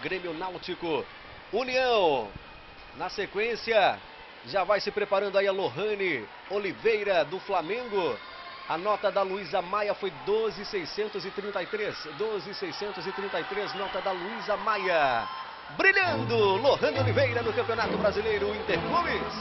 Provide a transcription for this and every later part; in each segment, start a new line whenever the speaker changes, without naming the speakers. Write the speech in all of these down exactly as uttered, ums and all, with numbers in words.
Grêmio Náutico União. Na sequência, já vai se preparando aí a Lohane Oliveira do Flamengo. A nota da Luísa Maia foi doze mil seiscentos e trinta e três. doze mil seiscentos e trinta e três, nota da Luísa Maia. Brilhando, Lohane Oliveira no Campeonato Brasileiro Interclubes.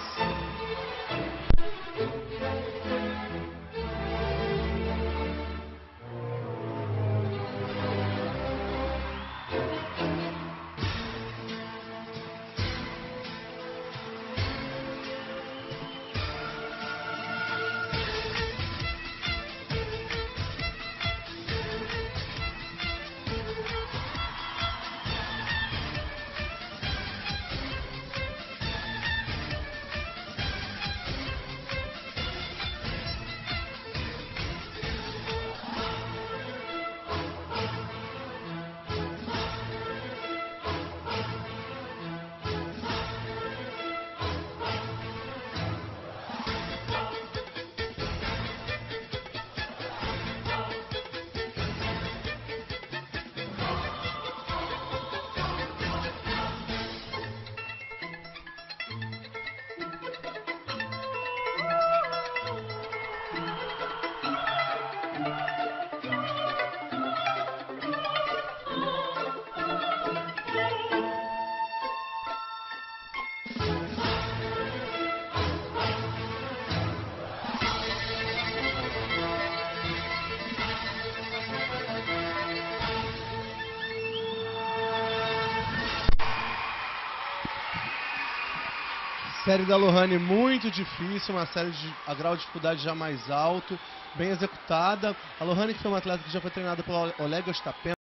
Série da Lohane muito difícil, uma série de a grau de dificuldade já mais alto, bem executada. A Lohane, que foi uma atleta que já foi treinada pelo Oleg Ostapенко,